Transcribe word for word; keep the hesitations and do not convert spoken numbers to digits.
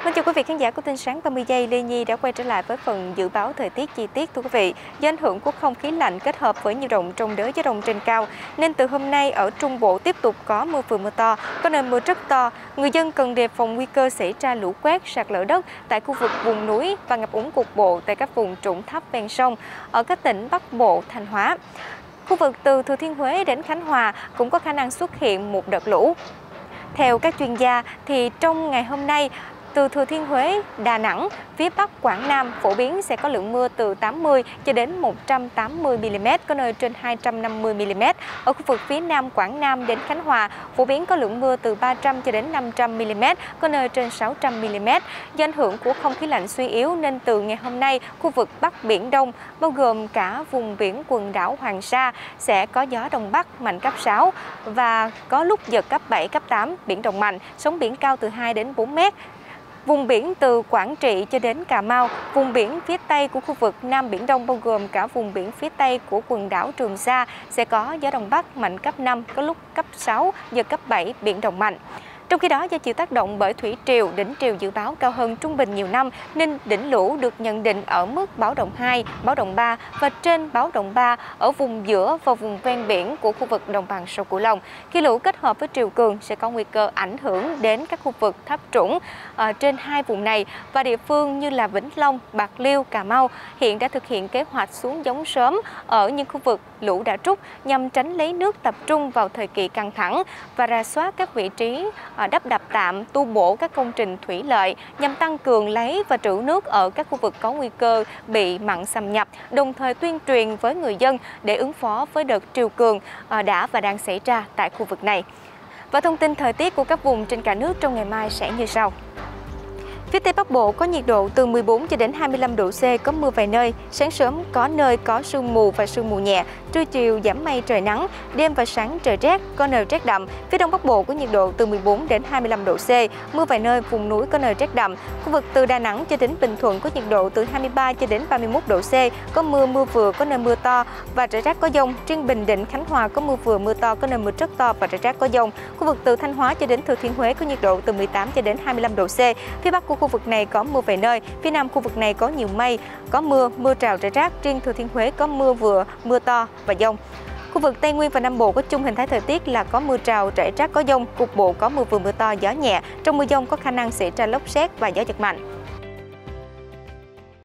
Vâng, chào quý vị khán giả của tin sáng ba mươi giây, Lê Nhi đã quay trở lại với phần dự báo thời tiết chi tiết. Thưa quý vị, do ảnh hưởng của không khí lạnh kết hợp với nhiễu động trong đới gió đông trên cao, nên từ hôm nay ở Trung Bộ tiếp tục có mưa vừa mưa to, có nơi mưa rất to. Người dân cần đề phòng nguy cơ xảy ra lũ quét, sạt lở đất tại khu vực vùng núi và ngập úng cục bộ tại các vùng trũng thấp ven sông ở các tỉnh Bắc Bộ, Thanh Hóa. Khu vực từ Thừa Thiên Huế đến Khánh Hòa cũng có khả năng xuất hiện một đợt lũ. Theo các chuyên gia, thì trong ngày hôm nay, từ Thừa Thiên Huế, Đà Nẵng, phía Bắc Quảng Nam phổ biến sẽ có lượng mưa từ tám mươi cho đến một trăm tám mươi mi-li-mét, có nơi trên hai trăm năm mươi mi-li-mét. Ở khu vực phía Nam Quảng Nam đến Khánh Hòa phổ biến có lượng mưa từ ba trăm cho đến năm trăm mi-li-mét, có nơi trên sáu trăm mi-li-mét. Do ảnh hưởng của không khí lạnh suy yếu nên từ ngày hôm nay, khu vực Bắc Biển Đông bao gồm cả vùng biển quần đảo Hoàng Sa sẽ có gió Đông Bắc mạnh cấp sáu và có lúc giật cấp bảy, cấp tám, biển động mạnh, sóng biển cao từ hai đến bốn mét. Vùng biển từ Quảng Trị cho đến Cà Mau, vùng biển phía Tây của khu vực Nam Biển Đông bao gồm cả vùng biển phía Tây của quần đảo Trường Sa sẽ có gió Đông Bắc mạnh cấp năm, có lúc cấp sáu, giật cấp bảy, biển động mạnh. Trong khi đó, do chịu tác động bởi thủy triều, đỉnh triều dự báo cao hơn trung bình nhiều năm nên đỉnh lũ được nhận định ở mức báo động hai, báo động ba và trên báo động ba ở vùng giữa và vùng ven biển của khu vực đồng bằng sông Cửu Long. Khi lũ kết hợp với triều cường sẽ có nguy cơ ảnh hưởng đến các khu vực thấp trũng ở trên hai vùng này và địa phương như là Vĩnh Long, Bạc Liêu, Cà Mau hiện đã thực hiện kế hoạch xuống giống sớm ở những khu vực lũ đã trút nhằm tránh lấy nước tập trung vào thời kỳ căng thẳng và rà soát các vị trí đắp đập tạm, tu bổ các công trình thủy lợi nhằm tăng cường lấy và trữ nước ở các khu vực có nguy cơ bị mặn xâm nhập, đồng thời tuyên truyền với người dân để ứng phó với đợt triều cường đã và đang xảy ra tại khu vực này. Và thông tin thời tiết của các vùng trên cả nước trong ngày mai sẽ như sau. Phía Tây Bắc Bộ có nhiệt độ từ mười bốn cho đến hai mươi lăm độ C, có mưa vài nơi, sáng sớm có nơi có sương mù và sương mù nhẹ, trưa chiều giảm mây trời nắng, đêm và sáng trời rét, có nơi rét đậm. Phía Đông Bắc Bộ có nhiệt độ từ mười bốn đến hai mươi lăm độ C, mưa vài nơi, vùng núi có nơi rét đậm. Khu vực từ Đà Nẵng cho đến Bình Thuận có nhiệt độ từ hai mươi ba cho đến ba mươi mốt độ C, có mưa mưa vừa, có nơi mưa to và rải rác có dông. Riêng Bình Định, Khánh Hòa có mưa vừa mưa to, có nơi mưa rất to và rải rác có dông. Khu vực từ Thanh Hóa cho đến Thừa Thiên Huế có nhiệt độ từ mười tám cho đến hai mươi lăm độ C. Phía Bắc của khu vực này có mưa vài nơi, phía Nam khu vực này có nhiều mây, có mưa, mưa rào rải rác, riêng Thừa Thiên Huế có mưa vừa, mưa to và dông. Khu vực Tây Nguyên và Nam Bộ có chung hình thái thời tiết là có mưa rào rải rác có dông, cục bộ có mưa vừa mưa to, gió nhẹ. Trong mưa dông có khả năng xảy ra lốc sét và gió giật mạnh.